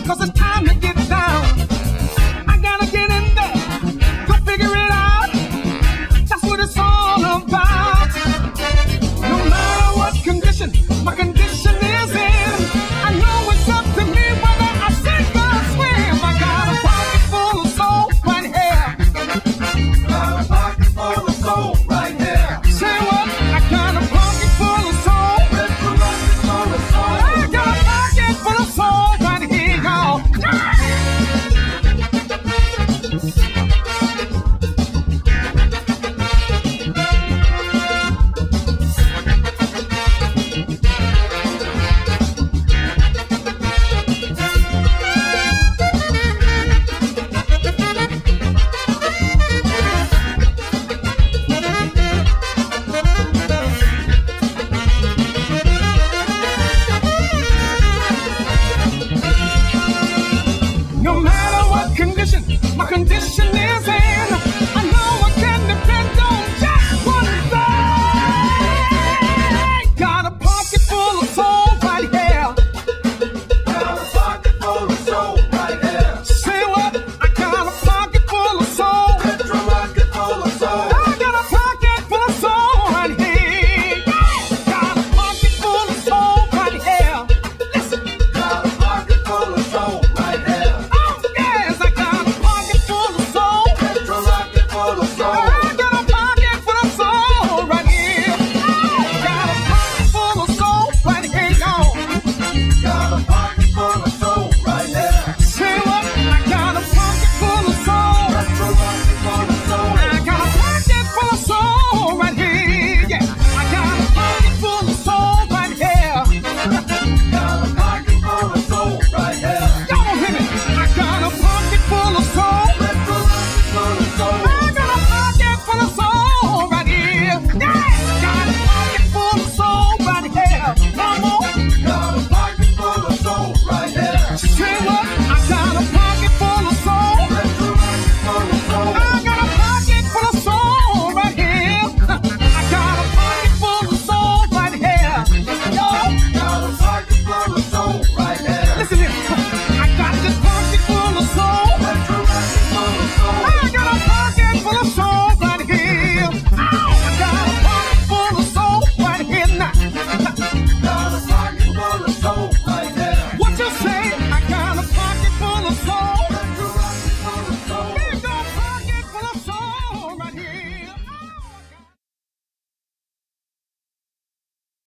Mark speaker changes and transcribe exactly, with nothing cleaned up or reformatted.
Speaker 1: cause it's time to get down. I gotta get in there, go figure it out. That's what it's all about. No matter what condition my condition is in, I know it's up to me whether I sink or swim. I got a pocket full of soul right here. Got a pocket full of soul right here. Say what? I got a pocket full of soul. I got a pocket full of soul right here, y'all.